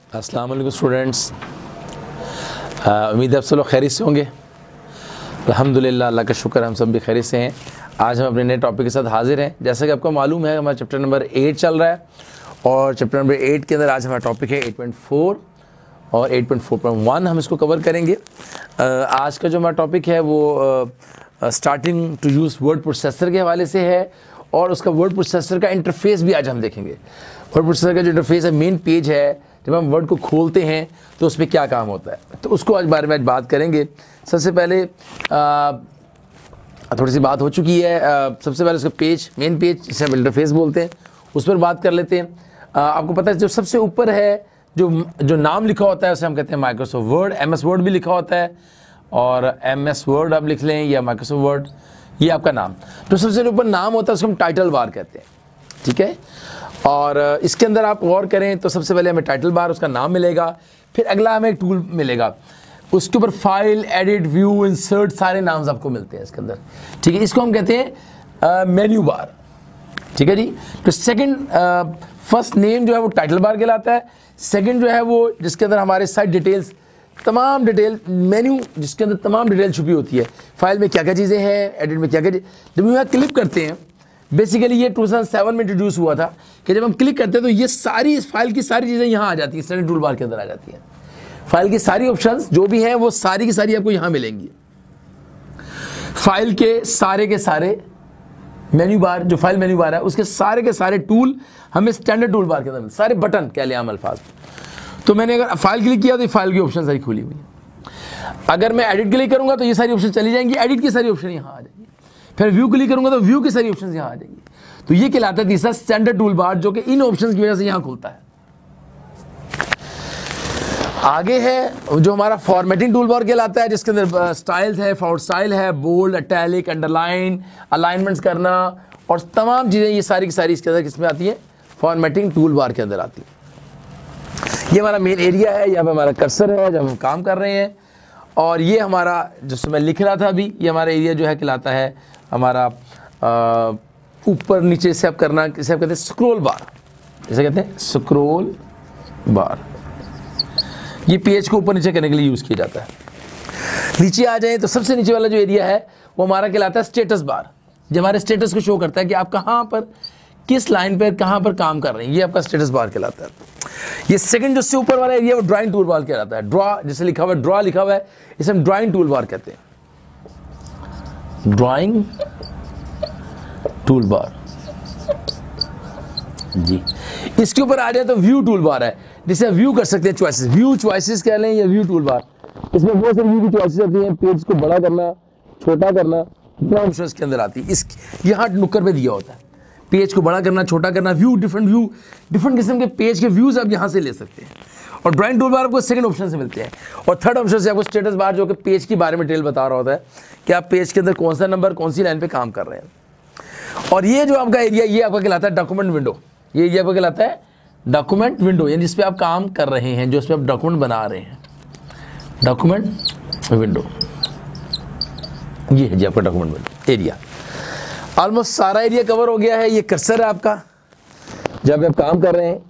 अस्सलाम वालेकुम स्टूडेंट्स, उम्मीद है आप सब लोग खैरियत से होंगे। अल्हम्दुलिल्लाह, अल्लाह का शुक्र, हम सब भी खैरियत से हैं। आज हम अपने नए टॉपिक के साथ हाजिर हैं। जैसा कि आपको मालूम है, हमारा चैप्टर नंबर 8 चल रहा है और चैप्टर नंबर 8 के अंदर आज हमारा टॉपिक है 8.4 और 8.4.1 हम इसको कवर करेंगे। आज का जो हमारा टॉपिक है वो starting to use word processor के हवाले से है और उसका वर्ड प्रोसेसर का इंटरफेस भी आज हम देखेंगे। वर्ड प्रोसेसर का जो इंटरफेस है, मेन पेज है, जब हम वर्ड को खोलते हैं तो उस पर क्या काम होता है, तो उसको आज बारे में आज बात करेंगे। सबसे पहले थोड़ी सी बात हो चुकी है। सबसे पहले उसका पेज, मेन पेज जिसे हम इंटरफेस बोलते हैं, उस पर बात कर लेते हैं। आपको पता है जो सबसे ऊपर है, जो नाम लिखा होता है उसे हम कहते हैं माइक्रोसॉफ्ट वर्ड। MS वर्ड भी लिखा होता है और MS वर्ड आप लिख लें या माइक्रोसॉफ्ट वर्ड, ये आपका नाम। तो सबसे ऊपर नाम होता है, उसको हम टाइटल बार कहते हैं, ठीक है। और इसके अंदर आप गौर करें तो सबसे पहले हमें टाइटल बार, उसका नाम मिलेगा, फिर अगला हमें एक टूल मिलेगा, उसके ऊपर फाइल, एडिट, व्यू, इंसर्ट, सारे नाम्स आपको मिलते हैं इसके अंदर, ठीक है। इसको हम कहते हैं मेन्यू बार, ठीक है जी। तो सेकंड, फर्स्ट नेम जो है वो टाइटल बार कहलाता है। सेकंड जो है वो जिसके अंदर हमारे साइट डिटेल्स, तमाम डिटेल, मेन्यू जिसके अंदर तमाम डिटेल छुपी होती है, फाइल में क्या क्या चीज़ें हैं, एडिट में क्या क्या। जब यहाँ क्लिक करते हैं, बेसिकली ये 2007 में इंट्रोड्यूस हुआ था कि जब हम क्लिक करते हैं तो ये सारी इस फाइल की सारी चीज़ें यहाँ आ जाती हैं, स्टैंडर्ड टूल बार के अंदर आ जाती हैं। फाइल की सारी ऑप्शंस जो भी हैं वो सारी की सारी आपको यहाँ मिलेंगी। फाइल के सारे मेन्यू बार, जो फाइल मेन्यू बार है उसके सारे के सारे टूल हमें स्टैंडर्ड टूल बार के अंदर, सारे बटन कह लें आम अल्फाज। तो मैंने अगर फाइल क्लिक किया तो ये फाइल की ऑप्शन सारी खुली हुई है। अगर मैं एडिट क्लिक करूँगा तो ये सारी ऑप्शन चली जाएंगी, एडिट की सारी ऑप्शन यहाँ आ जाएगी। फिर व्यू क्लिक करूंगा तो व्यू की सारी ऑप्शंस यहाँ आ जाएंगी। तो ये कहलाता है तीसरा स्टैंडर्ड टूल बार, जो कि इन ऑप्शंस की वजह से यहाँ खुलता है। आगे है जो हमारा फॉर्मेटिंग टूल बार कहलाता है, जिसके अंदर स्टाइल्स है, फॉन्ट स्टाइल है, बोल्ड, इटैलिक, अंडरलाइन, अलाइनमेंट्स करना और तमाम चीज़ें, ये सारी की सारी इसके अंदर किसमें आती है, फॉर्मेटिंग टूल बार के अंदर आती है। ये हमारा मेन एरिया है, यहाँ पे हमारा कर्सर है जब हम काम कर रहे हैं। और ये हमारा जिसमें मैं लिख रहा था अभी, ये हमारा एरिया जो है कहलाता है हमारा ऊपर नीचे से आप करना, इसे आप कहते हैं स्क्रॉल बार, इसे कहते हैं स्क्रॉल बार। ये पेज को ऊपर नीचे करने के लिए यूज़ किया जाता है। नीचे आ जाए तो सबसे नीचे वाला जो एरिया है वो हमारा कहलाता है स्टेटस बार, जो हमारे स्टेटस को शो करता है कि आप कहाँ पर, किस लाइन पर, कहाँ पर काम कर रहे हैं, ये आपका स्टेटस बार कहलाता है। ये सेकंड जो से ऊपर वाला एरिया वो ड्राइंग टूल बार कहलाता है। ड्रॉ जैसे लिखा हुआ है, ड्रॉ लिखा हुआ है, इसे हम ड्राइंग टूल बार कहते हैं, ड्राइंग टूल बार जी। इसके ऊपर आ जाए तो व्यू टूल बार है, जिसे व्यू कर सकते हैं, चॉइसेस, व्यू चॉइसेस कह लें या व्यू टूल बार। इसमें बहुत सारी व्यू की चॉइसेस होती हैं, पेज को बड़ा करना, छोटा करना, ऑप्शन के अंदर आती है। इस यहाँ नुक्कर पे दिया होता है, पेज को बड़ा करना, छोटा करना, व्यू, डिफरेंट किस्म के पेज के व्यूज आप यहाँ से ले सकते हैं। और ड्राइंग टूल बार आपको सेकंड ऑप्शन से मिलते हैं। और थर्ड ऑप्शन से आपको स्टेटस बार, जो कि पेज के बारे में डिटेल बता रहा होता है कि आप पेज के अंदर कौन सा नंबर, कौन सी लाइन पे काम कर रहे हैं। और ये जो आपका एरिया, ये आपका कहलाता है डॉक्यूमेंट विंडो। ये एरिया आपका कहलाता है डॉक्यूमेंट विंडो, यानी जिस पे आप काम कर रहे हैं, जो इस पे आप डॉक्यूमेंट बना रहे हैं, डॉक्यूमेंट विंडो। ये है जी आपका डॉक्यूमेंट विंडो एरिया। ऑलमोस्ट सारा एरिया कवर हो गया है। ये कर्सर है आपका, जब आप काम कर रहे हैं,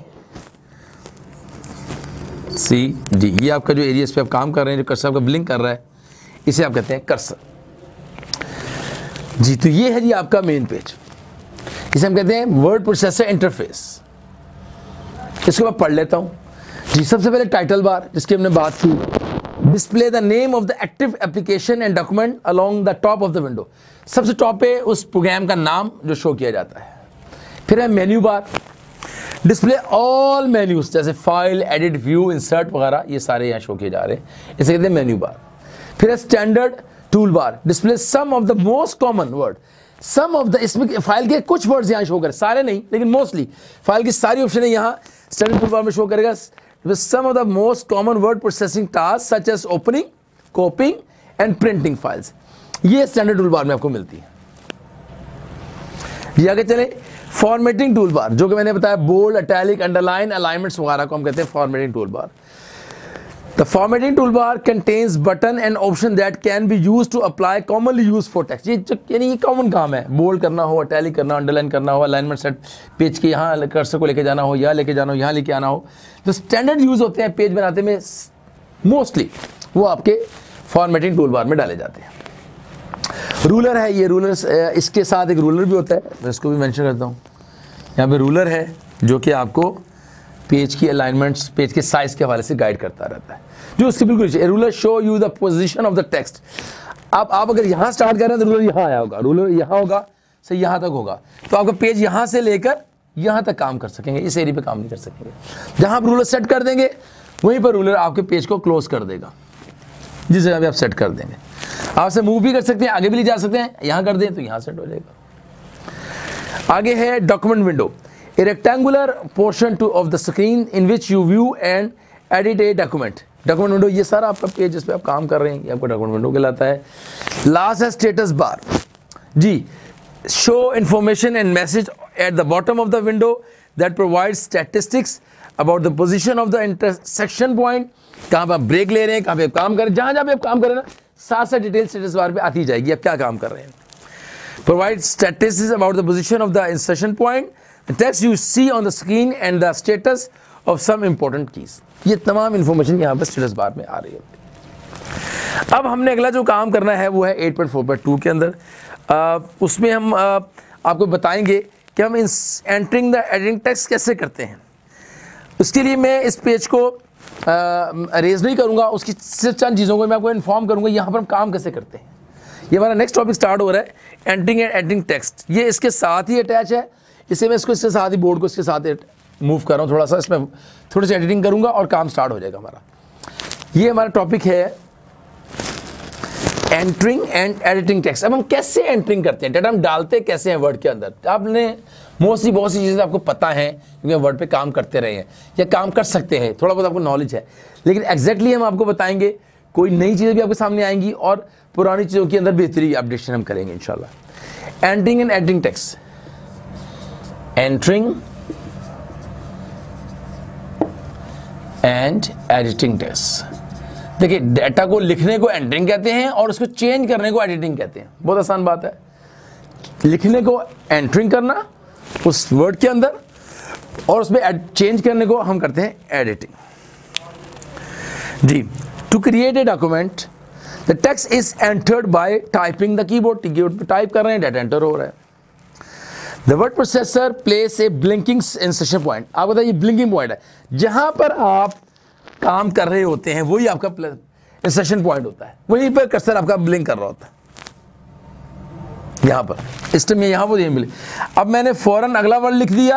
ACD, ये आपका जो एरिया इस पे आप काम कर रहे हैं, जो कर्सर आपका ब्लिंक कर रहा है, इसे आप कहते हैं कर्सर जी। तो ये है जी आपका मेन पेज, इसे हम कहते हैं वर्ड प्रोसेसर इंटरफेस। इसको मैं पढ़ लेता हूँ जी। सबसे पहले टाइटल बार, जिसकी हमने बात की, display the name of the active application and document along the top of the window. सबसे टॉप पे उस प्रोग्राम का नाम जो शो किया जाता है। फिर है menu bar, display all menus, जैसे फाइल, एडिट, व्यू, इंसर्ट वगैरह, ये सारे यहाँ शो किए जा रहे हैं, इसे कहते हैं मेन्यू बार। फिर है standard tool bar, display some of the most common word, some of the, इसमें फाइल के कुछ वर्ड्स यहाँ शो करें, सारे नहीं लेकिन मोस्टली फाइल की सारी ऑप्शन है यहाँ स्टैंडर्ड टूल बार में शो करेगा। Some of the most common word processing task such as opening, copying and printing files, ये स्टैंडर्ड टूल बार में आपको मिलती है। ये आगे चले, फॉर्मेटिंग टूल बार, जो कि मैंने बताया बोल्ड, इटैलिक, अंडरलाइन, अलाइनमेंट्स वगैरह को हम कहते हैं formatting tool bar. The formatting toolbar contains button and option that can be used to apply commonly used for text. यानी ये कॉमन काम है, बोल्ड करना हो, टैली करना, अंडरलाइन करना हो, अलाइनमेंट सेट, पेज के यहाँ कर्सर को लेके जाना हो, यहाँ लेके जाना हो, यहाँ लेके आना हो, तो स्टैंडर्ड यूज होते हैं पेज बनाते में मोस्टली, वो आपके फॉर्मेटिंग टूल बार में डाले जाते हैं। रूलर है, ये रूलर, इसके साथ एक रूलर भी होता है, मैं इसको भी मेंशन करता हूँ। यहाँ पे रूलर है जो कि आपको पेज की अलाइनमेंट्स, पेज के साइज के हवाले से गाइड करता रहता है, जो उसके बिल्कुल नीचे। Ruler show you the position of the text. आप अगर यहाँ स्टार्ट कर रहे हैं तो रूलर यहाँ आया होगा, रूलर यहाँ होगा, से यहाँ तक होगा, तो आपका पेज यहाँ से लेकर यहाँ तक काम कर सकेंगे, इस एरिया पे काम नहीं कर सकेंगे। जहाँ आप रूलर सेट कर देंगे वहीं पर रूलर आपके पेज को क्लोज कर देगा, जिस जगह पे आप सेट कर देंगे। आप से मूव भी कर सकते हैं, आगे भी ले जा सकते हैं, यहाँ कर दें तो यहाँ सेट हो जाएगा। आगे है document window, a rectangular portion to of the screen in which you view and edit a document. Document window ये सारा आपका पेज जिस पे आप काम कर रहे हैं, ये आपका डॉक्यूमेंट विंडो कहलाता है। लास्ट है स्टेटस बार जी, show information and message at the bottom of the window that provide statistics about the position of the intersection point. कहाँ पे आप ब्रेक ले रहे हैं, कहाँ पे आप काम कर रहे हैं, जहाँ जहाँ पे आप काम कर रहे हैं ना, साथ साथ डिटेल स्टेटस बार पे आती जाएगी आप क्या काम कर रहे हैं। Provide statistics about the position of the insertion point, the text you see on the screen and the status of some important keys. ये तमाम इंफॉर्मेशन यहाँ पर स्टेटस बार में आ रही है। अब हमने अगला जो काम करना है वो है 8.4.2 के अंदर। उसमें हम आपको बताएंगे कि हम एंटरिंग द एडिटिंग टेक्स्ट कैसे करते हैं। उसके लिए मैं इस पेज को अरेज नहीं करूँगा, उसकी सिर्फ चंद चीज़ों को मैं आपको इन्फॉर्म करूँगा यहाँ पर हम काम कैसे करते हैं। ये हमारा नेक्स्ट टॉपिक स्टार्ट हो रहा है, एंटरिंग एंड एडिटिंग टेक्स्ट। ये इसके साथ ही अटैच है, इसे मैं इसको इसके साथ ही बोर्ड को इसके साथ मूव कर रहा हूँ थोड़ा सा, इसमें थोड़ी सी एडिटिंग करूँगा और काम स्टार्ट हो जाएगा हमारा। ये हमारा टॉपिक है एंटरिंग एंड एडिटिंग टेक्स्ट। अब हम कैसे एंटरिंग करते हैं, डाटा हम डालते कैसे हैं वर्ड के अंदर। आपने मोस्टली बहुत सी चीज़ें आपको पता है क्योंकि वर्ड पे काम करते रहे हैं या काम कर सकते हैं, थोड़ा बहुत आपको नॉलेज है, लेकिन एग्जैक्टली हम आपको बताएंगे, कोई नई चीज़ें भी आपके सामने आएंगी और पुरानी चीज़ों के अंदर बेहतरी अपडेशन हम करेंगे इंशाल्लाह। Entering and editing text, entering and editing text. देखिए, डाटा को लिखने को एंटरिंग कहते हैं और उसको चेंज करने को एडिटिंग कहते हैं। बहुत आसान बात है, लिखने को एंटरिंग करना उस वर्ड के अंदर और उसमें चेंज करने को हम करते हैं एडिटिंग जी। To create a document the text is entered by typing the keyboard. Keyboard पे टाइप कर रहे हैं, डाटा एंटर हो रहा है। The word processor place a blinking insertion point. आप बताइए, ये ब्लिंकिंग पॉइंट है, जहां पर आप काम कर रहे होते हैं वही आपका इंसर्शन पॉइंट होता है, वहीं पर कर्सर आपका ब्लिंक कर रहा होता है। यहां पर इस टाइम यहां पर मिले, अब मैंने फौरन अगला वर्ड लिख दिया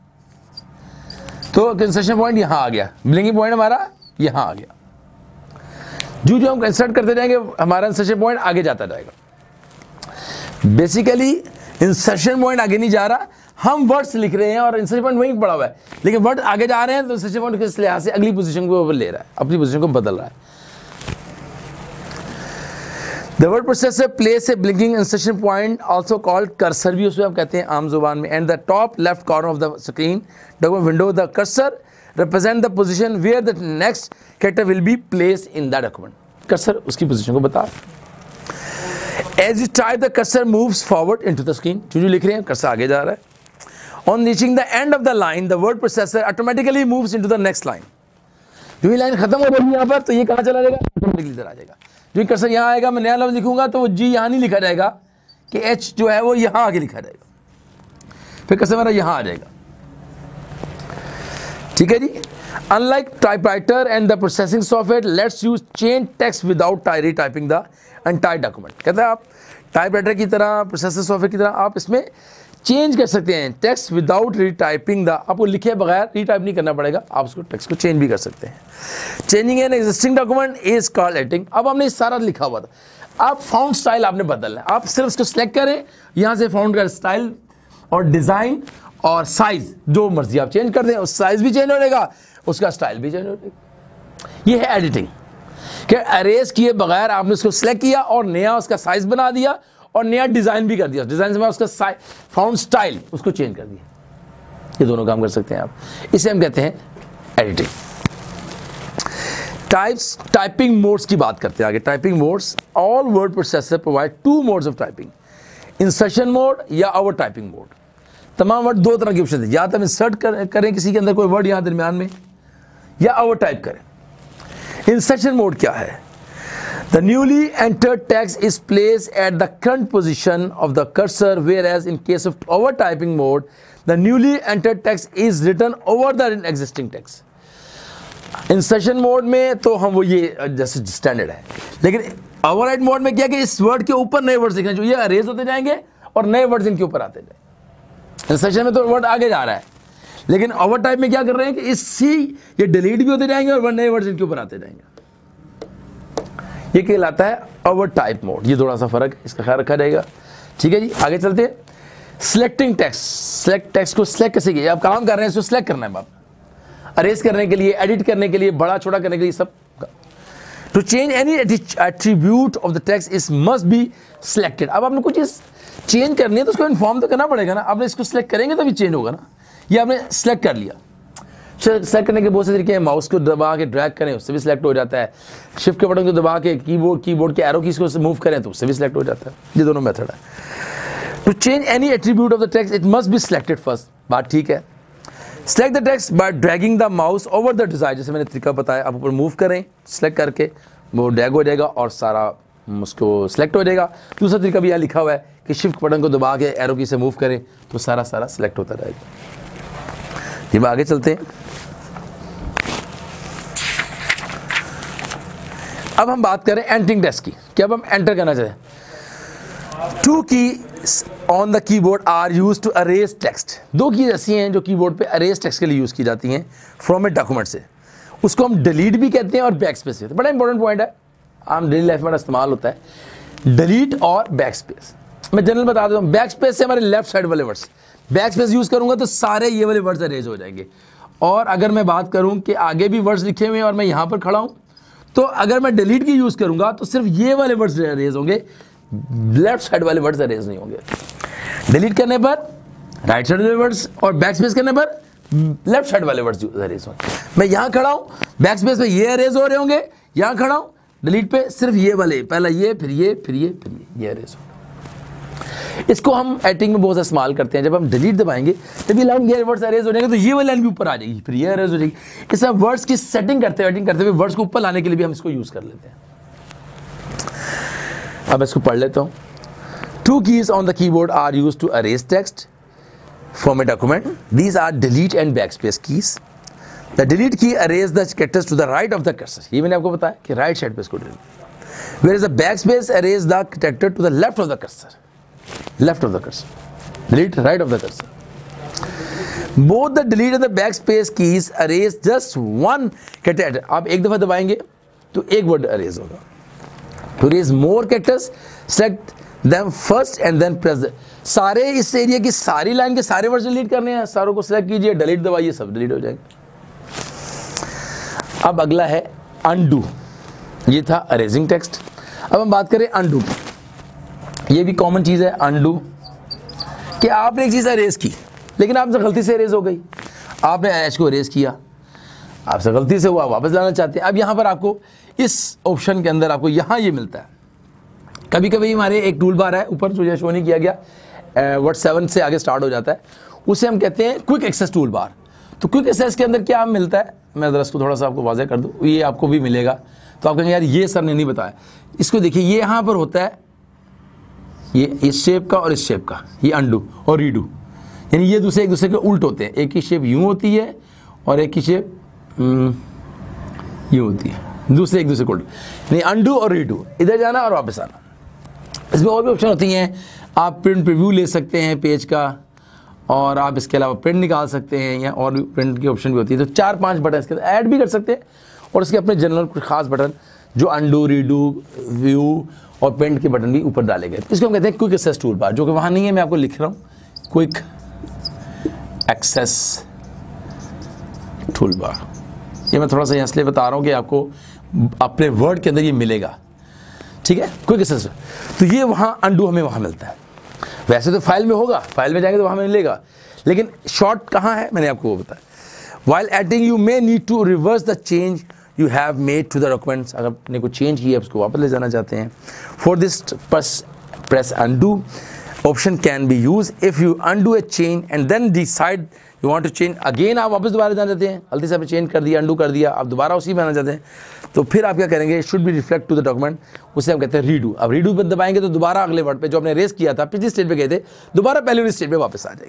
तो इंसर्शन पॉइंट यहां आ गया, ब्लिंकिंग पॉइंट हमारा यहां आ गया। जो जो हम इंसर्ट करते जाएंगे हमारा इंसर्शन पॉइंट आगे जाता जाएगा। बेसिकली इंसर्शन पॉइंट आगे नहीं जा रहा, हम वर्ड्स लिख रहे हैं और इंसर्शन पॉइंट वहीं पड़ा हुआ है, लेकिन वर्ड आगे जा रहे हैं तो इंसर्शन पॉइंट किस लिहाज से अगली पोजीशन को ले रहा है, अपनी पोजीशन को बदल रहा है। The word processor place a blinking insertion point also called cursor भी उसमें आप कहते हैं आम जुबान में। And the top left corner of the screen document window the cursor represent the position where the next character will be placed in that document. Cursor उसकी position को बता। As you type, the cursor moves forward into the screen. जो लिख रहे हैं cursor आगे जा रहा है। On reaching the end of the line, the word processor automatically moves into the next line. जो ये लाइन खत्म हो रही है यहाँ पर, तो ये कहाँ चला जाएगा, ऑटोमेटिकली इधर आ जाएगा। जो कर्सर यहाँ आएगा, मैं नया लफ्ज लिखूंगा तो वो जी यहाँ नहीं लिखा जाएगा कि एच जो है वो यहाँ आगे लिखा जाएगा, फिर कर्सर मेरा यहाँ आ जाएगा। ठीक है जी। Unlike typewriter and the processing software lets you change text without retyping the entire document. कहता है आप टाइपराइटर की तरह, प्रोसेसिंग सॉफ्टवेयर की तरह आप इसमें चेंज कर सकते हैं टेक्स्ट विदाउट रीटाइपिंग द। आपको लिखे बगैर रीटाइप नहीं करना पड़ेगा, आप उसको टेक्स्ट को चेंज भी कर सकते हैं। Changing an existing document is called editing. अब हमने सारा लिखा हुआ था, आप फाउंट स्टाइल आपने बदलना है, आप सिर्फ उसको सिलेक्ट करें, यहाँ से फाउंट का स्टाइल और डिज़ाइन और साइज जो मर्जी आप चेंज कर दें, उस साइज भी चेंज हो जाएगा, उसका स्टाइल भी चेंज हो जाएगा। ये है एडिटिंग कि अरेज किए बगैर आपने उसको सिलेक्ट किया और नया उसका साइज बना दिया और नया डिज़ाइन भी कर दिया, डिज़ाइन से मैं उसका फाउंट स्टाइल उसको चेंज कर दिया। ये दोनों काम कर सकते हैं आप, इसे हम कहते हैं एडिटिंग। टाइपिंग मोड्स की बात करते हैं आगे। Typing modes, all word processor provide 2 modes of typing, insertion mode या ओवर टाइपिंग मोड। तमाम वर्ड 2 तरह के ऑप्शन है, या तो हम इंसर्ट करें किसी के अंदर कोई वर्ड यहाँ दरमियान में, या ओवर टाइप करें। इंसर्शन मोड क्या है? The newly entered text is placed at the current position of the cursor, whereas in case of overtyping mode, the newly entered text is written over the existing text. Insertion mode में तो हम वो ये जैसे standard है, लेकिन overwrite mode में क्या कि इस वर्ड के ऊपर नए वर्ड्स लिखने, जो ये अरेज होते जाएंगे और नए वर्ड्स इनके ऊपर आते जाएंगे। इंसर्शन में तो वर्ड आगे जा रहा है, लेकिन ओवर टाइप में क्या कर रहे हैं कि इसी ये डिलीट भी होते जाएंगे और नए वर्ड्स इनके ऊपर आते जाएंगे। ये कहलाता है ओवर टाइप मोड। ये थोड़ा सा फर्क है, इसका ख्याल रखा जाएगा। ठीक है जी, आगे चलते हैं। सिलेक्टिंग टेक्स्ट, सिलेक्ट टेक्स्ट को सिलेक्ट कैसे किया? आप काम कर रहे हैं, इसको सिलेक्ट करना है बाप, अरेज करने के लिए, एडिट करने के लिए, बड़ा छोटा करने के लिए, सब। To change any attribute of the text is must be selected. अब आपने कुछ चीज चेंज करनी है तो उसको इन्फॉर्म तो करना पड़ेगा ना। आपने इसको सिलेक्ट करेंगे तभी चेंज होगा ना। ये आपने सिलेक्ट कर लिया, सेलेक्ट करने के बहुत से तरीके हैं। माउस को दबा के ड्रैग करें, उससे भी सिलेक्ट हो जाता है। शिफ्ट के बटन को दबा के कीबोर्ड के एरो कीज को मूव करें तो उससे भी सिलेक्ट हो जाता है। ये दोनों मेथड है। To change any attribute of the text it must be selected first. बात ठीक है। Select the text by dragging the mouse over the desire, जैसे मैंने तरीका बताया। आप ऊपर मूव करें, सिलेक्ट करके वो ड्रैग हो जाएगा और सारा उसको सिलेक्ट हो जाएगा। दूसरा तरीका भी यहाँ लिखा हुआ है कि शिफ्ट बटन को दबा के एरो की से मूव करें तो सारा सिलेक्ट होता रहेगा। ये आगे चलते हैं। अब हम बात करें एंटरिंग टेक्स्ट की, कि अब हम एंटर करना चाहते हैं। 2 keys on the keyboard are used to erase text. 2 keys ऐसी हैं जो कीबोर्ड पे अरेज टेक्स्ट के लिए यूज़ की जाती हैं फ्रॉम ए डॉक्यूमेंट से। उसको हम डिलीट भी कहते हैं और बैक स्पेस से। बड़ा इंपॉर्टेंट पॉइंट है, आम डेली लाइफ में इस्तेमाल होता है डिलीट और बैक स्पेस। मैं जनरल बता देता हूँ, बैक स्पेस से हमारे लेफ्ट साइड वाले वर्ड्स, बैक स्पेस यूज़ करूँगा तो सारे ये वाले वर्ड्स अरेज हो जाएंगे। और अगर मैं बात करूँ कि आगे भी वर्ड्स लिखे हुए हैं और मैं यहाँ पर खड़ा हूँ, तो अगर मैं डिलीट की यूज़ करूँगा तो सिर्फ ये वाले वर्ड्स अरेज होंगे, लेफ्ट साइड वाले वर्ड्स अरेज नहीं होंगे। डिलीट करने पर राइट साइड वाले वर्ड्स और बैक स्पेस करने पर लेफ्ट साइड वाले वर्ड्स अरेज होंगे। मैं यहाँ खड़ा हूँ, बैक स्पेस पे ये अरेज हो रहे होंगे, यहाँ खड़ा हूँ डिलीट पे सिर्फ ये वाले, पहला ये फिर ये फिर ये फिर ये अरेज होंगे। इसको हम एडिटिंग में बहुत सा इस्तेमाल करते हैं। जब हम डिलीट दबाएंगे तब ये लाइन, ये वर्ड्स अरेज हो जाएंगे तो ये वाली लाइन भी ऊपर आ जाएगी, फिर ये अरेज हो जाएगी। इससे वर्ड्स की सेटिंग करते हुए, एडिटिंग करते हुए वर्ड्स को ऊपर लाने के लिए भी हम इसको यूज़ कर लेते हैं। अब इसको पढ़ लेता हूँ। 2 keys on the keyboard are used to erase text from a document. These are delete and backspace keys. The delete key erase the characters to the right of the cursor. ये मैंने आपको बताया कि राइट साइड पे इसको delete. Where is the backspace erase the character to the left of the cursor. Left of the cursor, delete right of the cursor. Both the delete and the backspace keys erase just one character. आप एक दफा दबाएंगे तो एक word erase होगा। To erase more characters, select them first and then press the. सारे इस area की सारी लाइन के सारे वर्ड डिलीट करने हैं, सारों को सिलेक्ट कीजिए, डिलीट दबाइए, सब डिलीट हो जाएंगे। अब अगला है undo। ये था अरेजिंग टेक्स्ट। अब हम बात करें undo। ये भी कॉमन चीज़ है अनडू, कि आपने एक चीज़ अरेज की लेकिन आपसे गलती से अरेज हो गई। आपने एच को अरेज किया, आपसे गलती से हुआ, वापस लाना चाहते हैं। अब यहाँ पर आपको इस ऑप्शन के अंदर आपको यहाँ ये मिलता है। कभी कभी हमारे एक टूल बार है ऊपर जो शो नहीं किया गया, वर्ड 7 से आगे स्टार्ट हो जाता है, उसे हम कहते हैं क्विक एक्सेस टूल बार। तो क्विक एक्सेस के अंदर क्या मिलता है, मैं ज़रा इसको थोड़ा सा आपको वाज़ेह कर दूँ। ये आपको भी मिलेगा तो आप कहेंगे यार ये सर ने नहीं बताया। इसको देखिए, ये यहाँ पर होता है, ये इस शेप का और इस शेप का, ये अंडू और रीडू, यानी ये दूसरे एक दूसरे के उल्ट होते हैं। एक की शेप यूँ होती है और एक की शेप यूँ होती है, दूसरे एक दूसरे को उल्ट, यानी अंडू और रीडू, इधर जाना और वापस आना। इसमें और भी ऑप्शन होती हैं। आप प्रिंट प्रीव्यू ले सकते हैं पेज का, और आप इसके अलावा प्रिंट निकाल सकते हैं, या और भी प्रिंट की ऑप्शन भी होती है। तो 4-5 बटन इसके अंदर ऐड भी कर सकते हैं, और इसके अपने जनरल कुछ खास बटन जो अंडू, रीडू, व्यू और प्रिंट के बटन भी ऊपर डाले गए। इसको हम कहते हैं क्विक एक्सेस टूल बार, जो कि वहाँ नहीं है, मैं आपको लिख रहा हूँ, क्विक एक्सेस टूल बार। ये मैं थोड़ा सा यहाँ इसलिए बता रहा हूँ कि आपको अपने वर्ड के अंदर ये मिलेगा, ठीक है, क्विक एक्सेस। तो ये वहाँ अंडू हमें वहाँ मिलता है। वैसे तो फाइल में होगा, फाइल में जाएंगे तो वहाँ मिलेगा, लेकिन शॉर्ट कहाँ है मैंने आपको वो बताया। While editing you may need to reverse the change you have made to the documents, अगर आपने को चेंज किया उसको वापस ले जाना चाहते हैं। For this press undo option can be use if you undo a change and then decide you want to change again, आप वापस दोबारा जाना चाहते हैं, गलती से आपने चेंज कर दिया, अनडू कर दिया, आप दोबारा उसी में आना चाहते हैं, तो फिर आप क्या करेंगे, should be reflect to the document, उसे हम कहते हैं रीडू। अब रीडू पर दबाएंगे तो दोबारा अगले वर्ड पे जो आपने रेस किया था, पिछली स्टेज पे गए थे, दोबारा पहले वाली स्टेज पे वापस आ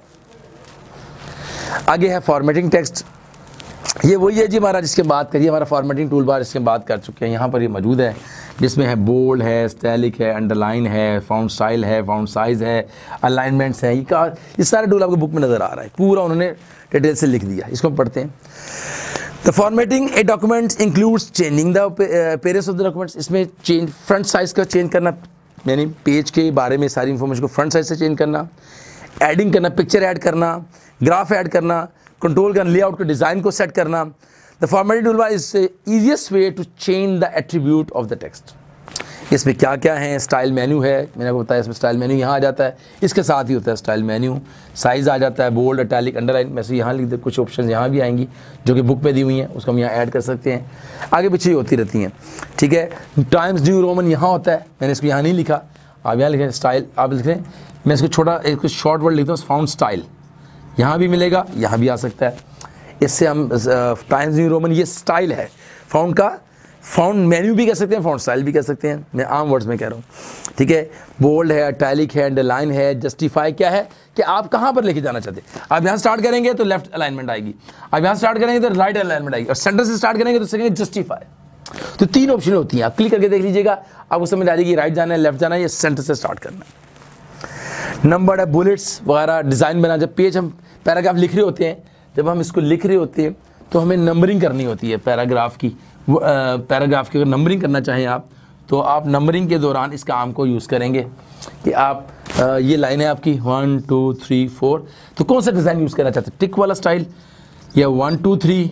जाएगी। आगे है फॉर्मेटिंग टेक्स्ट, ये वही है जी हमारा जिसके बात करिए, हमारा फॉर्मेटिंग टूल बार इसके बात कर चुके हैं, यहाँ पर ये मौजूद है, जिसमें है बोल्ड है, स्टैलिक है, अंडरलाइन है, फाउंड स्टाइल है, फाउंड साइज है, अलाइनमेंट्स है, ये सारे टूल आपको बुक में नज़र आ रहा है, पूरा उन्होंने डिटेल से लिख दिया। इसको हम पढ़ते हैं। The formatting a document includes changing the appearance of the documents, इसमें चेंज फ्रंट साइज का चेंज करना, यानी पेज के बारे में सारी इन्फॉर्मेशन को फ्रंट साइज से चेंज करना, एडिंग करना, पिक्चर ऐड करना, ग्राफ ऐड करना, कंट्रोल करना, लेआउट के डिज़ाइन को सेट करना। The formatting toolbar is easiest way to change the attribute of the text. इसमें क्या क्या है, स्टाइल मेन्यू है, मैंने आपको बताया इसमें स्टाइल मेन्यू यहाँ आ जाता है, इसके साथ ही होता है स्टाइल मेन्यू, साइज़ आ जाता है, बोल्ड, इटैलिक, अंडरलाइन, मैं से यहाँ लिख दे, कुछ ऑप्शन यहाँ भी आएंगी जो कि बुक पे दी हुई हैं, उसको हम यहाँ ऐड कर सकते हैं, आगे पीछे होती रहती हैं, ठीक है। टाइम्स न्यू रोमन यहाँ होता है, मैंने इसको यहाँ नहीं लिखा, आप यहाँ लिखें स्टाइल, आप लिख रहे हैं, मैं इसको छोटा एक शॉर्ट वर्ड लिखता हूँ, फाउंड स्टाइल, यहाँ भी मिलेगा, यहाँ भी आ सकता है। इससे हम टाइम्स न्यू रोमन ये स्टाइल है, फाउंड का फाउंड मेन्यू भी कह सकते हैं, फाउंड स्टाइल भी कह सकते हैं, मैं आम वर्ड्स में कह रहा हूँ, ठीक है। बोल्ड है, इटैलिक है, अंडरलाइन है, जस्टिफाई क्या है कि आप कहाँ पर लेके जाना चाहते हैं। आप यहाँ स्टार्ट करेंगे तो लेफ्ट अलाइनमेंट आएगी, आप यहाँ स्टार्ट करेंगे तो राइट अलाइनमेंट आएगी, और सेंटर से स्टार्ट करेंगे तो सेकंड जस्टिफाई। तो तीन ऑप्शन होती हैं, आप क्लिक करके देख लीजिएगा, आपको समझ आ जाएगी राइट जाना है, लेफ्ट जाना है, या सेंटर से स्टार्ट करना है। नंबर है, बुलेट्स वगैरह, डिज़ाइन बना, जब पेज हम पैराग्राफ लिख रहे होते हैं, जब हम इसको लिख रहे होते हैं तो हमें नंबरिंग करनी होती है पैराग्राफ की, पैराग्राफ की अगर नंबरिंग करना चाहें आप, तो आप नंबरिंग के दौरान इस काम को यूज़ करेंगे कि आप ये लाइन है आपकी 1 2 3 4, तो कौन सा डिज़ाइन यूज़ करना चाहते हैं, टिक वाला स्टाइल या 1 2 3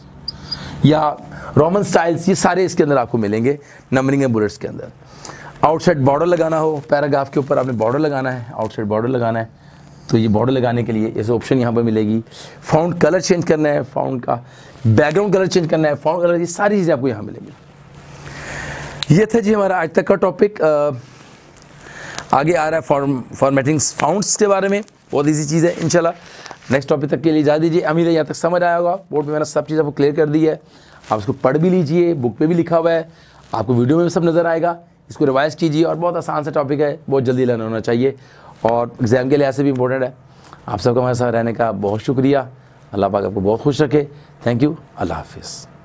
या रोमन स्टाइल्स, ये सारे इसके अंदर आपको मिलेंगे नंबरिंग एंड बुलेट्स के अंदर। आउटसाइड बॉर्डर लगाना हो, पैराग्राफ के ऊपर आपने बॉर्डर लगाना है, आउटसाइड बॉर्डर लगाना है, तो ये बॉर्डर लगाने के लिए ऐसे ऑप्शन यहाँ पर मिलेगी। फाउंड कलर चेंज करना है, फाउंड का बैकग्राउंड कलर चेंज करना है, फाउंड कलर, ये सारी चीज़ें आपको यहाँ मिलेंगी। ये था जी हमारा आज तक का टॉपिक। आगे आ रहा है फॉर्मेटिंग फाउंड्स के बारे में, बहुत ईजी चीज़ है। इंशाल्लाह नेक्स्ट टॉपिक तक के लिए इजाज़त दीजिए। उम्मीद है यहाँ तक समझ आया होगा, बोर्ड पे मैंने सब चीज़ आपको क्लियर कर दी है, आप इसको पढ़ भी लीजिए, बुक पे भी लिखा हुआ है, आपको वीडियो में भी सब नज़र आएगा, इसको रिवाइज कीजिए, और बहुत आसान सा टॉपिक है, बहुत जल्दी लर्न होना चाहिए, और एग्ज़ाम के लिहाज से भी इम्पोर्टेंट है। आप सबका हमारे साथ रहने का बहुत शुक्रिया, अल्लाह पाक आपको बहुत खुश रखे। थैंक यू, अल्लाह हाफिज़।